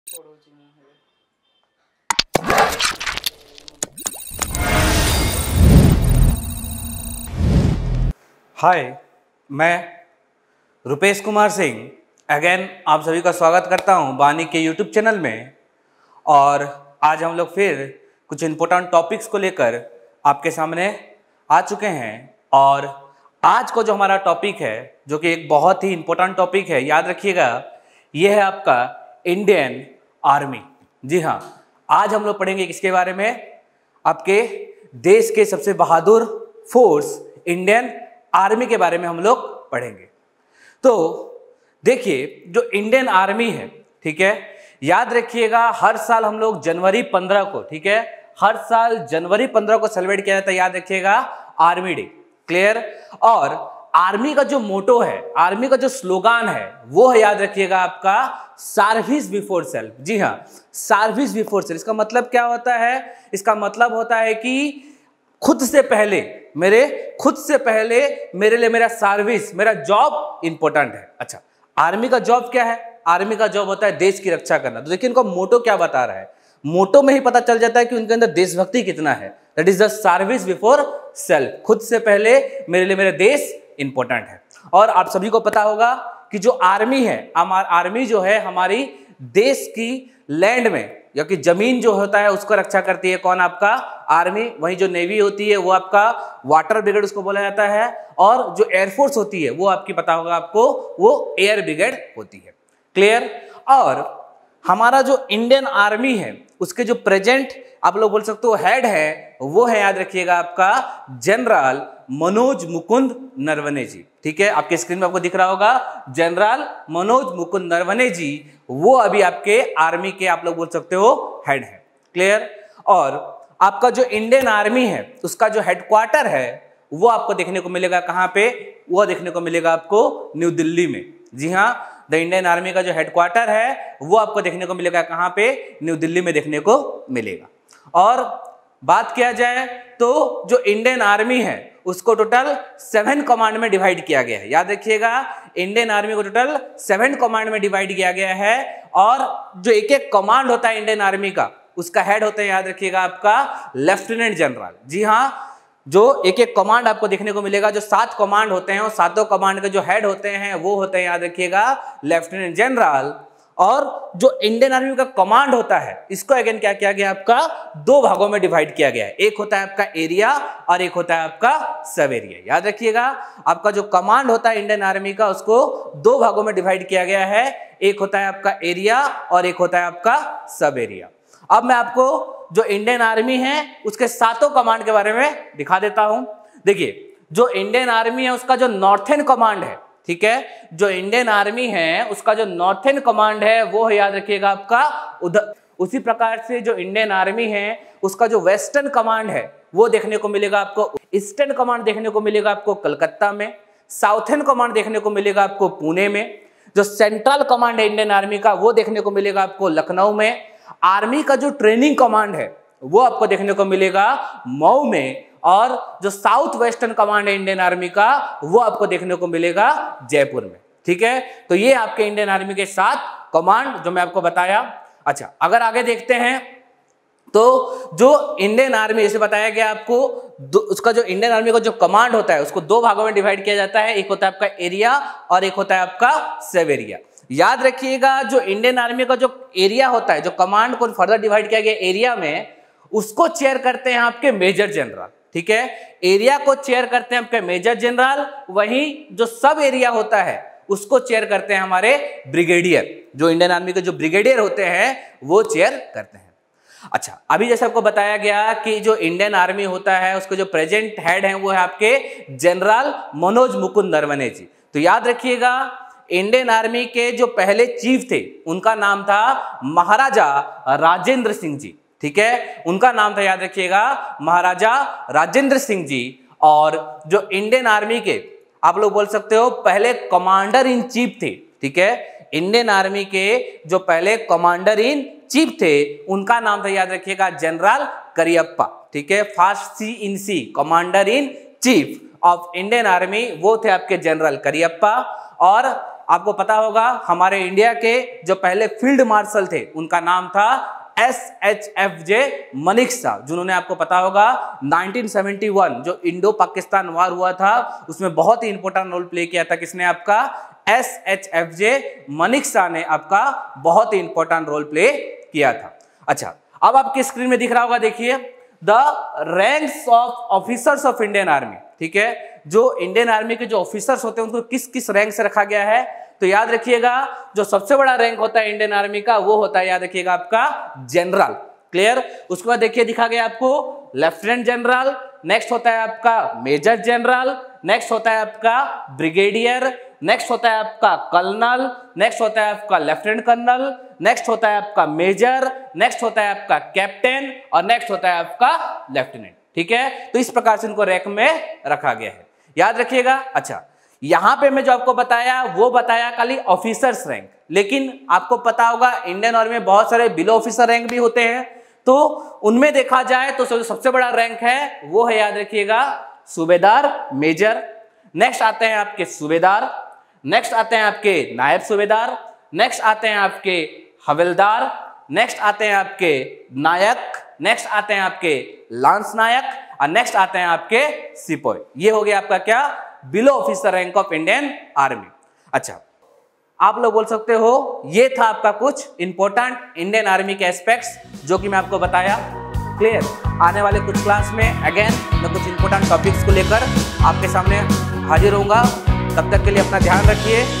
हाय, मैं रुपेश कुमार सिंह अगेन आप सभी का स्वागत करता हूं बानी के यूट्यूब चैनल में। और आज हम लोग फिर कुछ इम्पोर्टेंट टॉपिक्स को लेकर आपके सामने आ चुके हैं। और आज को जो हमारा टॉपिक है, जो कि एक बहुत ही इम्पोर्टेंट टॉपिक है, याद रखिएगा, ये है आपका इंडियन आर्मी। जी हाँ, आज हम लोग पढ़ेंगे किसके बारे में? आपके देश के सबसे बहादुर फोर्स इंडियन आर्मी के बारे में हम लोग पढ़ेंगे। तो देखिए, जो इंडियन आर्मी है, ठीक है, याद रखिएगा, हर साल हम लोग जनवरी 15 को, ठीक है, हर साल जनवरी 15 को सेलिब्रेट किया जाता है। याद रखिएगा, आर्मी डे। क्लियर? और आर्मी का जो मोटो है, आर्मी का जो स्लोगान है, वो है, याद रखिएगा, आपका सर्विस बिफोर सेल्फ। जी हाँ, सर्विस बिफोर सेल्फ। इसका मतलब क्या होता है? इसका मतलब होता है कि खुद से पहले मेरे लिए मेरा सर्विस, मेरा जॉब इंपॉर्टेंट है। अच्छा, आर्मी का जॉब क्या है? आर्मी का जॉब होता है देश की रक्षा करना। तो देखिए, इनका मोटो क्या बता रहा है। मोटो में ही पता चल जाता है कि उनके अंदर देशभक्ति कितना है। That is the service before self. खुद से पहले मेरे लिए मेरा देश इंपॉर्टेंट है। और आप सभी को पता होगा कि जो आर्मी है, आर्मी जो है हमारी देश की लैंड में, या कि जमीन जो होता है उसको रक्षा करती है। कौन? आपका आर्मी। वहीं जो नेवी होती है वो आपका वाटर ब्रिगेड उसको बोला जाता है। और जो एयरफोर्स होती है वो आपकी, पता होगा आपको, वो एयर ब्रिगेड होती है। क्लियर? और हमारा जो इंडियन आर्मी है उसके जो प्रेजेंट आप लोग बोल सकते हो हेड है, वो है, याद रखिएगा, आपका जनरल मनोज मुकुंद नरवणे जी। ठीक है, आपके स्क्रीन में आपको दिख रहा होगा जनरल मनोज मुकुंद नरवणे जी, वो अभी आपके आर्मी के आप लोग बोल सकते हो हेड है। क्लियर? और आपका जो इंडियन आर्मी है उसका जो हेडक्वार्टर है वो आपको देखने को मिलेगा कहां पे? वो देखने को मिलेगा आपको न्यू दिल्ली में। जी हाँ, द इंडियन आर्मी का जो हेडक्वार्टर है वो आपको देखने को मिलेगा कहां पे? न्यू दिल्ली में देखने को मिलेगा। और बात किया जाए तो जो इंडियन आर्मी है उसको टोटल 7 कमांड में डिवाइड किया गया है। याद रखिएगा, इंडियन आर्मी को टोटल 7 कमांड में डिवाइड किया गया है। और जो एक एक कमांड होता है इंडियन आर्मी का, उसका हेड होता है, याद रखिएगा, आपका लेफ्टिनेंट जनरल। जी हाँ, जो एक एक कमांड आपको देखने को मिलेगा, जो 7 कमांड होते हैं, और 7 कमांड के जो हेड होते हैं वो होते हैं, याद रखिएगा, लेफ्टिनेंट जनरल। और जो इंडियन आर्मी का कमांड होता है इसको अगेन क्या किया गया? आपका 2 भागों में डिवाइड किया गया है। एक होता है आपका एरिया और एक होता है आपका सब एरिया। याद रखिएगा, आपका जो कमांड होता है इंडियन आर्मी का उसको 2 भागों में डिवाइड किया गया है। एक होता है आपका एरिया और एक होता है आपका सब एरिया। अब मैं आपको जो इंडियन आर्मी है उसके 7 कमांड के बारे में दिखा देता हूं। देखिए, जो इंडियन आर्मी है उसका जो नॉर्थर्न कमांड है, ठीक है, जो इंडियन आर्मी है उसका जो नॉर्थर्न कमांड है वो है, याद रखिएगा, आपका उधर। उसी प्रकार से जो इंडियन आर्मी है उसका जो वेस्टर्न कमांड है वो देखने को मिलेगा आपको, ईस्टर्न कमांड देखने को मिलेगा आपको कलकत्ता में, साउथर्न कमांड देखने को मिलेगा आपको पुणे में, जो सेंट्रल कमांड है इंडियन आर्मी का वो देखने को मिलेगा आपको लखनऊ में, आर्मी का जो ट्रेनिंग कमांड है वो आपको देखने को मिलेगा मऊ में, और जो साउथ वेस्टर्न कमांड है इंडियन आर्मी का वो आपको देखने को मिलेगा जयपुर में। ठीक है, तो ये आपके इंडियन आर्मी के 7 कमांड जो मैं आपको बताया। अच्छा, अगर आगे देखते हैं तो जो इंडियन आर्मी, जैसे बताया गया आपको, उसका जो इंडियन आर्मी का जो कमांड होता है उसको 2 भागों में डिवाइड किया जाता है। एक होता है आपका एरिया और एक होता है आपका सब एरिया। याद रखिएगा, जो इंडियन आर्मी का जो एरिया होता है, जो कमांड को फर्दर डिवाइड किया गया एरिया में, उसको चेयर करते हैं आपके मेजर जनरल। ठीक है, एरिया को चेयर करते हैं आपके मेजर जनरल। वहीं जो सब एरिया होता है उसको चेयर करते हैं हमारे ब्रिगेडियर। जो इंडियन आर्मी के जो ब्रिगेडियर होते हैं वो चेयर करते हैं। अच्छा, अभी जैसे आपको बताया गया कि जो इंडियन आर्मी होता है उसके जो प्रेजेंट हेड हैं वो है आपके जनरल मनोज मुकुंद नरवणे जी। तो याद रखिएगा, इंडियन आर्मी के जो पहले चीफ थे उनका नाम था महाराजा राजेंद्र सिंह जी। ठीक है, उनका नाम था, याद रखिएगा, महाराजा राजेंद्र सिंह जी। और जो इंडियन आर्मी के आप लोग बोल सकते हो पहले कमांडर इन चीफ थे। ठीक है, इंडियन आर्मी के जो पहले कमांडर इन चीफ थे उनका नाम था, याद रखिएगा, जनरल करियप्पा। ठीक है, first C in C commander in chief of Indian army वो थे आपके जनरल करियप्पा। और आपको पता होगा हमारे इंडिया के जो पहले फील्ड मार्शल थे उनका नाम था SHFJ मनेकशॉ, जिन्होंने आपको पता होगा 1971 जो इंडो पाकिस्तान वार हुआ था उसमें बहुत ही इंपॉर्टेंट रोल प्ले किया था। किसने? आपका SHFJ मनेकशॉ ने आपका बहुत ही इंपॉर्टेंट रोल प्ले किया था। अच्छा, अब आपकी स्क्रीन में दिख रहा होगा, देखिए the ranks of officers of Indian army. ठीक है, जो इंडियन आर्मी के जो ऑफिसर्स होते हैं उनको किस किस रैंक से रखा गया है? तो याद रखिएगा जो सबसे बड़ा रैंक होता है इंडियन आर्मी का वो होता है, याद रखिएगा, आपका जनरल। क्लियर? उसके बाद देखिए दिखा गया आपको लेफ्टिनेंट जनरल, नेक्स्ट होता है आपका मेजर जनरल, नेक्स्ट होता है आपका ब्रिगेडियर, नेक्स्ट होता है आपका कर्नल, नेक्स्ट होता है आपका लेफ्टिनेंट कर्नल, नेक्स्ट होता है आपका मेजर, नेक्स्ट होता है आपका कैप्टन और नेक्स्ट होता है आपका लेफ्टिनेंट। ठीक है, तो इस प्रकार से इनको रैंक में रखा गया है, याद रखिएगा। अच्छा, यहां पे मैं जो आपको बताया वो बताया खाली ऑफिसर्स रैंक, लेकिन आपको पता होगा इंडियन आर्मी में बहुत सारे बिलो ऑफिसर रैंक भी होते हैं, तो उनमें देखा जाए तो सबसे बड़ा रैंक है वो है, याद रखिएगा, सूबेदार मेजर। नेक्स्ट आते हैं आपके सूबेदार, नेक्स्ट आते हैं आपके नायब सूबेदार, नेक्स्ट आते हैं आपके हवलदार, नेक्स्ट आते हैं आपके नायक, नेक्स्ट आते हैं आपके लांस नायक और नेक्स्ट आते हैं आपके सिपाही। ये हो गया आपका क्या? Below officer rank of Indian army. अच्छा, आप लोग बोल सकते हो ये था आपका कुछ इंपॉर्टेंट इंडियन आर्मी के एस्पेक्ट्स जो कि मैं आपको बताया। क्लियर? आने वाले कुछ क्लास में अगेन मैं कुछ इंपॉर्टेंट टॉपिक्स को लेकर आपके सामने हाजिर होऊंगा। तब तक के लिए अपना ध्यान रखिए।